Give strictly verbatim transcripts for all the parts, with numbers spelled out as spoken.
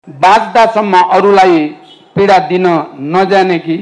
बाँच्दासम्म अरूलाई पीडा दिन नजानेकी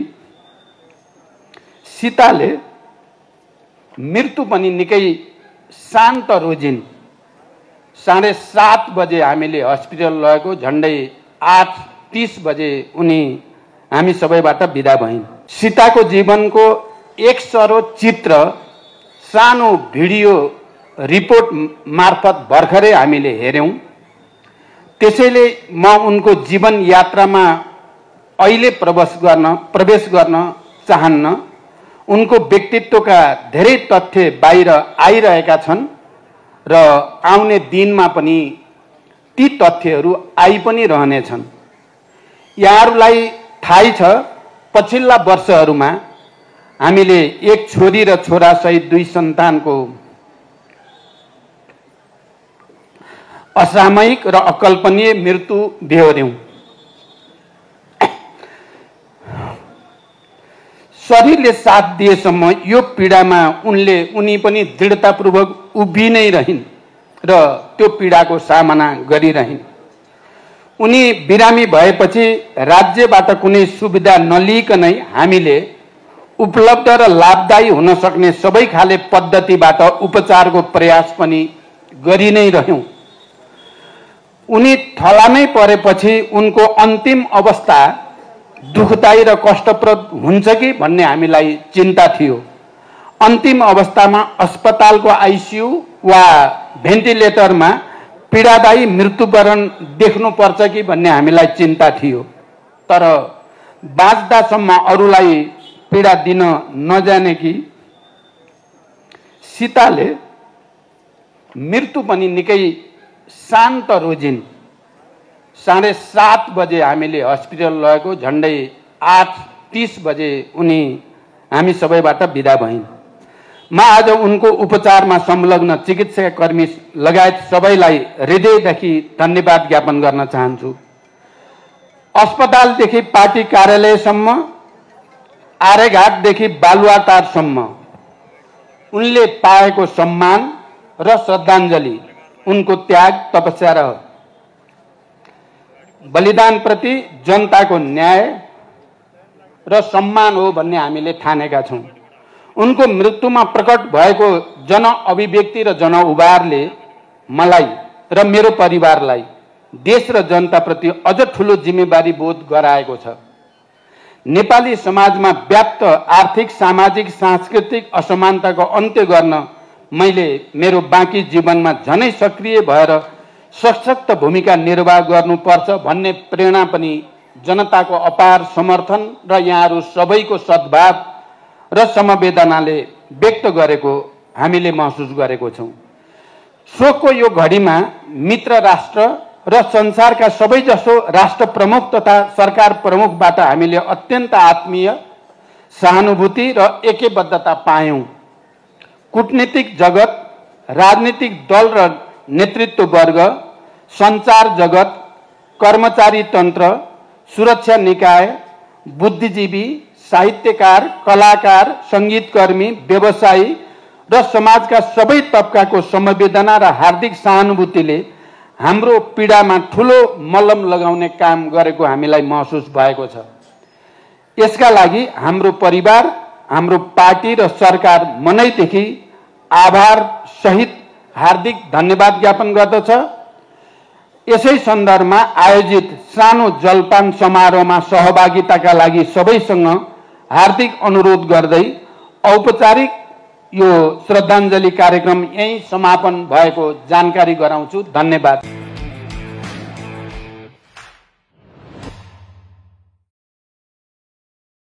सीताले मृत्यु पनि निकै शान्त रोजिन्। साढे सात बजे हामीले हस्पिटल लगेको, झन्डै आठ तीस बजे उनी हामी सबैबाट बिदा भइन्। सीताको जीवनको एक सरो चित्र सानो भिडियो रिपोर्ट मार्फत भर्खरै हामीले हेर्यौं। त्यसैले म उनको जीवन यात्रामा अहिले प्रवेश गर्न प्रवेश गर्न चाहन्न। उनको व्यक्तित्वका धेरै तथ्य बाहिर आइरहेका छन् र आउने दिनमा पनि ती तथ्यहरू आइ पनि रहनेछन्। यहाँहरूलाई थाहै छ, पछिल्ला वर्षहरूमा हामीले एक छोरी र छोरा सहित दुई सन्तानको असामयिक र अकल्पनीय मृत्यु बेहोर्यौं। शरीरले साथ दिएसम्म यो पीडामा उनले उनी पनि दृढतापूर्वक उभि नै रहिन् र त्यो पीडाको सामना गरिरहिन्। उनी बिरामी भएपछि राज्यबाट कुनै सुविधा नलिइकनै हामीले उपलब्ध र लाभदायी हुन सक्ने सबै खाले पद्धतिबाट उपचारको प्रयास पनि गरि नै रह्यौं। उनी थलामै परेपछि उनको अन्तिम अवस्था दुखदायी र कष्टप्रद हुन्छ कि भन्ने हामीलाई चिन्ता थियो। अन्तिम अवस्थामा अस्पतालको आइसियु वा भेन्टिलेटरमा पीडादायी मृत्युवरण देख्नुपर्छ कि भन्ने हामीलाई चिन्ता थियो। तर बाँच्दासम्म अरूलाई पीडा दिन नजानेकी सीताले मृत्यु पनि निकै शान्त रोजिन्। साढे सात बजे हामीले हस्पिटल लगेको, झन्डै आठ तीस बजे उनी हामी सबैबाट बिदा भइन्। म आज उनको उपचारमा संलग्न चिकित्सा कर्मी लगायत सबैलाई हृदयदेखि धन्यवाद ज्ञापन गर्न चाहन्छु। अस्पतालदेखि पार्टी कार्यालयसम्म, आर्यघाटदेखि बालुवाटारसम्म उनले पाएको सम्मान र श्रद्धाञ्जली उनको त्याग, तपस्या र बलिदानप्रति जनताको न्याय र सम्मान हो भन्ने हामीले ठानेका छौं। उनको मृत्युमा प्रकट भएको जन अभिव्यक्ति र जन उभारले मलाई र मेरो परिवारलाई देश र जनताप्रति अझ ठूलो जिम्मेवारी बोध गराएको छ। नेपाली समाजमा व्याप्त आर्थिक, सामाजिक, सांस्कृतिक असमानताको अन्त्य गर्न मैले मेरो बाँकी जीवनमा झनै सक्रिय भएर सशक्त भूमिका निर्वाह गर्नुपर्छ भन्ने प्रेरणा पनि जनताको अपार समर्थन र यहाँहरू सबैको सद्भाव र समवेदनाले व्यक्त गरेको हामीले महसुस गरेको छौं। शोकको यो घडीमा मित्र राष्ट्र र संसारका सबैजसो राष्ट्र प्रमुख तथा सरकार प्रमुखबाट हामीले अत्यन्त आत्मीय सहानुभूति र एकबद्धता पायौं। कूटनीतिक जगत, राजनीतिक दल र नेतृत्व वर्ग, संचार जगत, कर्मचारी तन्त्र, सुरक्षा निकाय, बुद्धिजीवी, साहित्यकार, कलाकार, संगीतकर्मी, व्यवसायी र समाजका सबै तबकाको संवेदना र हार्दिक सहानुभूतिले हाम्रो पीडामा ठूलो मलम लगाउने काम गरेको हामीलाई महसुस भएको छ। यसका लागि हाम्रो परिवार, हाम्रो पार्टी र सरकार मनैदेखि आभार सहित हार्दिक धन्यवाद ज्ञापन गर्दछ। यसै सन्दर्भमा आयोजित सानो जलपान समारोहमा सहभागिताका लागि सबैसँग हार्दिक अनुरोध गर्दै औपचारिक यो श्रद्धाञ्जली कार्यक्रम यही समापन भएको जानकारी गराउँछु। धन्यवाद।